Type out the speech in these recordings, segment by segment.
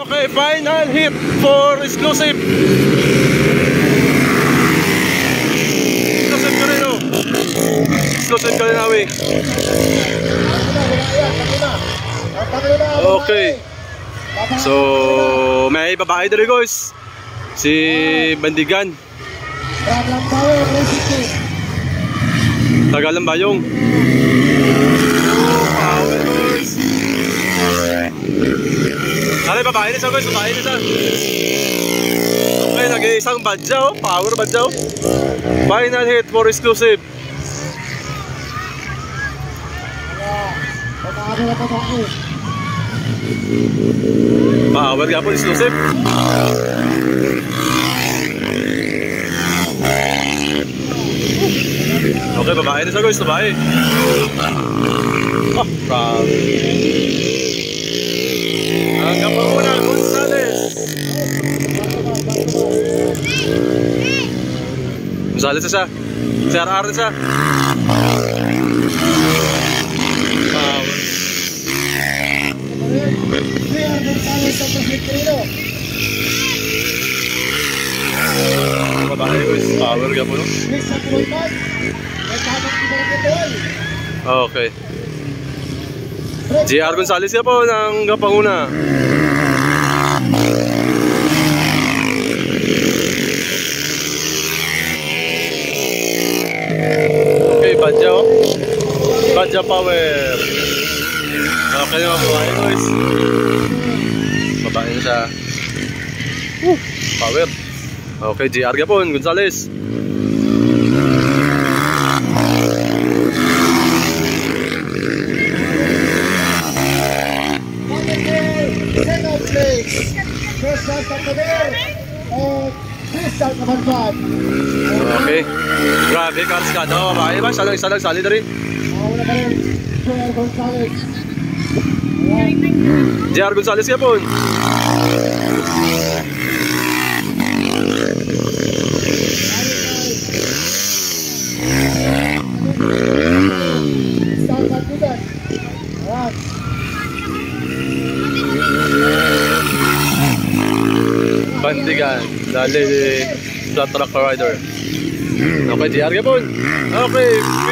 Okay, final hit for exclusive. Exclusive ka rin, oh. Exclusive ka rin, Awi. Okay. So, may babae dito, guys. Si Bandigan. Tagalang Bayong. Ano, babae na siya, guys. Babae na siya. Okay, nag-iisang badyaw. Power badyaw. Final hit for exclusive. Power ka po exclusive. Okay, babae na siya, guys. Babae. Oh, proud. Hanggang pa muna, Gonzales. Gonzales na siya. Si RR na siya. Babae, guys. Power ka po, no? Okay. JR Gonzales ka po ng Gapanguna. Okay, Badja, oh. Badja power. Okay naman po, guys. Babae na siya. Power. Okay, JR ka po, Gonzales. Okay. Grabe, cars ka. No, babae ba? Isa lang sali na rin. JR Gonzales ka po. Bandigan, dali flat truck rider. Okay, JR ka po. Okay,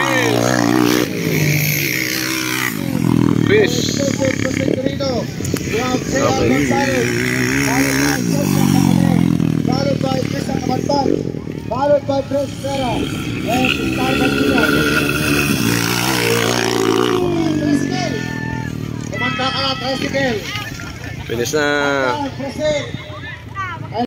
fish. Okay. Followed by Krista Kamatban, followed by Prince Vera, and Star Bandigan. Tricycle. Kumanta ka, tricycle. Finish na.